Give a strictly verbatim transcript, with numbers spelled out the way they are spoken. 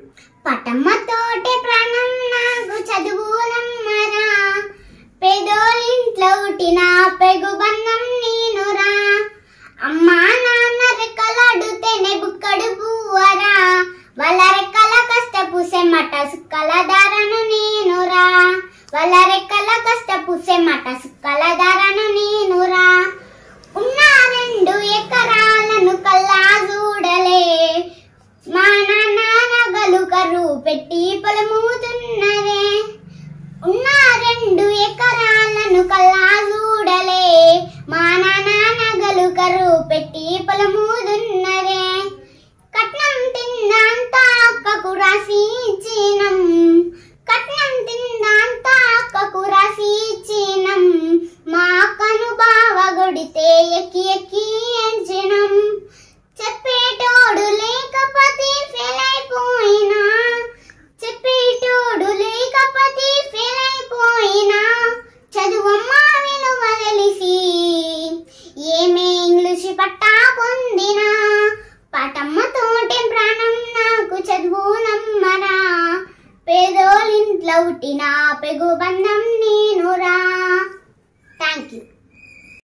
పటమ్మతోటే ప్రాణం నాకు చదువులమ్మరా, పేదోలింట్లో పుట్టిన పెగుబన్నం నేనురా. అమ్మా నాన్న రెక్కలాడుతేనే బుక్కడు పువ్వరా, వాళ్ళ రెక్కల కష్టపు సెమ్మట సుక్కల దారను నేనురా, వాళ్ళ రెక్కల కష్టపు సెమ్మట సుక్కల దారను నేనురా. ఉన్న రెండు ఎకరాలను కల్లా చూడలే, మా నాన్న నగలు కరువు పెట్టి పొలముతున్నదే. ఉన్న రెండు ఎకరాలను కల్లా చూడలే, మా నాన్న నగలు కరువు పెట్టి పొలముతున్నదే. కట్నం తిందంతా అక్కకు రాసి ఇచ్చినం, కట్నం తిందంతా అక్కకు రాసి ఇచ్చినం. మా అక్కను బావ కొడితే ఎక్కి ఎక్కి ఎంచినం. చెప్పేటోడు లేకపోతే ఫెయిల్ అయిపోయినా, చెప్పేటోడు లేకపోతే ఫెయిల్ అయిపోయినా. చదువమ్మా విలువ తెలిసి ఏమే ఇంగ్లీష్ పట్టా పొందినా, పటమ్మతోటే ప్రాణం నాకు చదువునమ్మరా, పేదోలింట్లో పుట్టిన పెగుబంధం నేనురా. Thank you.